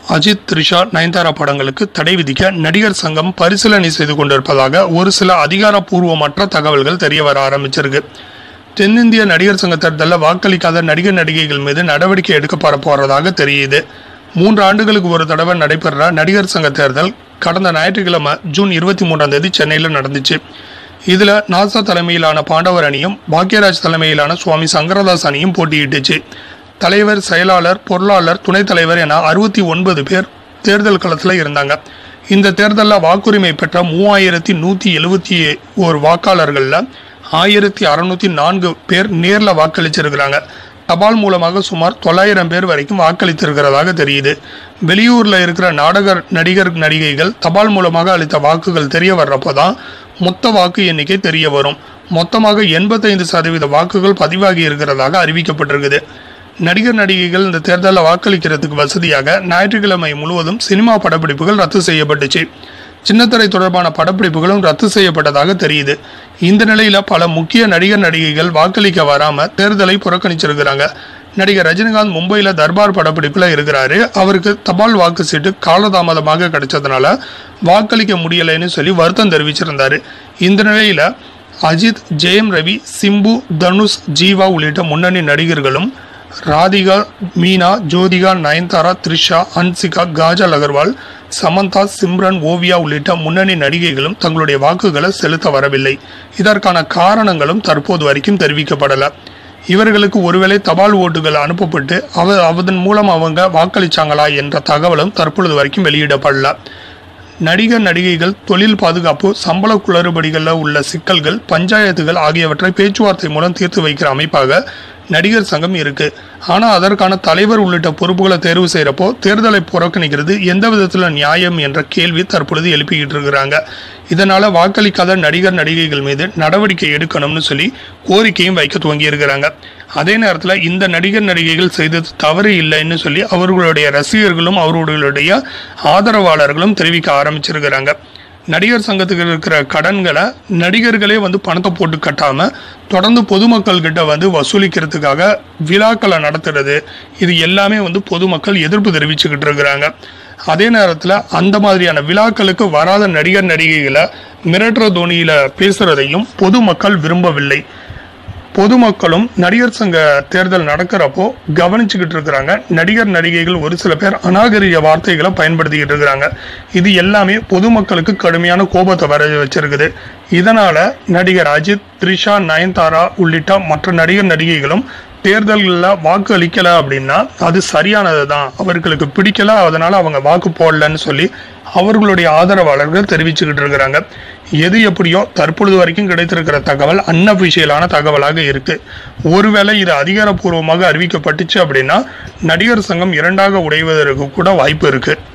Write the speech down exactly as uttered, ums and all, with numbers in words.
அஜித், த்ரிஷா, நயன்தாரா படங்களுக்கு தடை விதிக்க நடிகர் சங்கம் பரிசீலனை செய்து கொண்டிருப்பதாக ஒரு சில அதிகாரப்பூர்வமற்ற தகவல்கள் தெரிய வர ஆரம்பிச்சிருக்கு. தென்னிந்திய நடிகர் சங்க தேர்தலில் வாக்களிக்காத நடிகர் நடிகைகள் மீது நடவடிக்கை எடுக்கப்பட போறதாக தெரியுது. மூன்று ஆண்டுகளுக்கு ஒரு தடவை நடைபெற நடிகர் சங்க தேர்தல் கடந்த ஞாயிற்றுக்கிழமை ஜூன் இருபத்தி மூன்றாம் தேதி சென்னையில் நடந்துச்சு. இதுல நாசா தலைமையிலான பாண்டவர் அணியும் பாக்யராஜ் தலைமையிலான சுவாமி சங்கரதாஸ் அணியும் போட்டியிட்டுச்சு. தலைவர், செயலாளர், பொருளாளர், துணைத் தலைவர் என அறுபத்தி ஒன்பது பேர் தேர்தல் களத்தில் இருந்தாங்க. இந்த தேர்தலில் வாக்குரிமை பெற்ற மூவாயிரத்தி நூற்றி எழுபத்தி ஒரு வாக்காளர்களில் ஆயிரத்தி அறுநூத்தி நான்கு பேர் நேரில் வாக்களிச்சிருக்கிறாங்க. தபால் மூலமாக சுமார் தொள்ளாயிரம் பேர் வரைக்கும் வாக்களித்திருக்கிறதாக தெரியுது. வெளியூரில் இருக்கிற நாடக நடிகர் நடிகைகள் தபால் மூலமாக அளித்த வாக்குகள் தெரிய வர்றப்போ தான் மொத்த வாக்கு எண்ணிக்கை தெரிய வரும். மொத்தமாக எண்பத்தைந்து சதவீத வாக்குகள் பதிவாகி இருக்கிறதாக அறிவிக்கப்பட்டிருக்குது. நடிகர் நடிகைகள் இந்த தேர்தலில் வாக்களிக்கிறதுக்கு வசதியாக ஞாயிற்றுக்கிழமை முழுவதும் சினிமா படப்பிடிப்புகள் ரத்து செய்யப்பட்டுச்சு. சின்னத்திரை தொடர்பான படப்பிடிப்புகளும் ரத்து செய்யப்பட்டதாக தெரியுது. இந்த நிலையில பல முக்கிய நடிகர் நடிகைகள் வாக்களிக்க வராம தேர்தலை புறக்கணிச்சிருக்கிறாங்க. நடிகர் ரஜினிகாந்த் மும்பையில் தர்பார் படப்பிடிப்பில் இருக்கிறாரு. அவருக்கு தபால் வாக்கு சீட்டு காலதாமதமாக கிடைச்சதுனால வாக்களிக்க முடியலைன்னு சொல்லி வருத்தம் தெரிவிச்சிருந்தாரு. இந்த நிலையில அஜித், ஜெயம் ரவி, சிம்பு, தனுஷ், ஜீவா உள்ளிட்ட முன்னணி நடிகர்களும் ராதிகா, மீனா, ஜோதிகா, நயன்தாரா, த்ரிஷா, ஹன்சிகா, காஜல் அகர்வால், சமந்தா, சிம்ரன், ஓவியா உள்ளிட்ட முன்னணி நடிகைகளும் தங்களுடைய வாக்குகளை செலுத்த வரவில்லை. இதற்கான காரணங்களும் தற்போது வரைக்கும் தெரிவிக்கப்படலை. இவர்களுக்கு ஒருவேளை தபால் ஓட்டுகள் அனுப்பப்பட்டு அவ அதன் மூலம் அவங்க வாக்களிச்சாங்களா என்ற தகவலும் தற்பொழுது வரைக்கும் வெளியிடப்படல. நடிகர் நடிகைகள் தொழில் பாதுகாப்பு, சம்பள குளறுபடிகளில் உள்ள சிக்கல்கள், பஞ்சாயத்துகள் ஆகியவற்றை பேச்சுவார்த்தை மூலம் தீர்த்து வைக்கிற அமைப்பாக நடிகர் சங்கம் இருக்கு. ஆனால் அதற்கான தலைவர் உள்ளிட்ட பொறுப்புகளை தேர்வு செய்கிறப்போ தேர்தலை புறக்கணிக்கிறது எந்த விதத்தில் நியாயம் என்ற கேள்வி தற்பொழுது எழுப்பிக்கிட்டு இருக்கிறாங்க. இதனால வாக்களிக்காத நடிகர் நடிகைகள் மீது நடவடிக்கை எடுக்கணும்னு சொல்லி கோரிக்கையும் வைக்க துவங்கி இருக்கிறாங்க. அதே நேரத்தில் இந்த நடிகர் நடிகைகள் செய்தது தவறு இல்லைன்னு சொல்லி அவர்களுடைய ரசிகர்களும் அவர்களுடைய ஆதரவாளர்களும் தெரிவிக்க ஆரம்பிச்சிருக்கிறாங்க. நடிகர் சங்கத்துக்கு இருக்கிற கடன்களை நடிகர்களே வந்து பணத்தை போட்டு கட்டாம தொடர்ந்து பொதுமக்கள் கிட்ட வந்து வசூலிக்கிறதுக்காக விழாக்களை நடத்துறது, இது எல்லாமே வந்து பொதுமக்கள் எதிர்ப்பு தெரிவிச்சுக்கிட்டு இருக்கிறாங்க. அதே நேரத்தில் அந்த மாதிரியான விழாக்களுக்கு வராத நடிகர் நடிகைகளை மிரட்டுற தோனியில பேசுறதையும் பொதுமக்கள் விரும்பவில்லை. பொதுமக்களும் நடிகர் சங்க தேர்தல் நடக்கிறப்போ கவனிச்சுக்கிட்டு இருக்கிறாங்க. நடிகர் நடிகைகள் ஒரு சில பேர் அநாகரிக வார்த்தைகளை பயன்படுத்திக்கிட்டு இருக்கிறாங்க. இது எல்லாமே பொதுமக்களுக்கு கடுமையான கோபத்தை வர வச்சிருக்குது. இதனால நடிகர் அஜித், த்ரிஷா, நயன்தாரா உள்ளிட்ட மற்ற நடிகர் நடிகைகளும் தேர்தல்களில் வாக்கு அளிக்கலை அப்படின்னா அது சரியானது தான், அவர்களுக்கு பிடிக்கல, அதனால அவங்க வாக்கு போடலன்னு சொல்லி அவர்களுடைய ஆதரவாளர்கள் தெரிவிச்சுக்கிட்டு இருக்கிறாங்க. எது எப்படியோ தற்பொழுது வரைக்கும் கிடைத்திருக்கிற தகவல் அன்அபிஷியலான தகவலாக இருக்கு. ஒருவேளை இது அதிகாரப்பூர்வமாக அறிவிக்கப்பட்டுச்சு அப்படின்னா நடிகர் சங்கம் இரண்டாக உடைவதற்கு கூட வாய்ப்பு இருக்கு.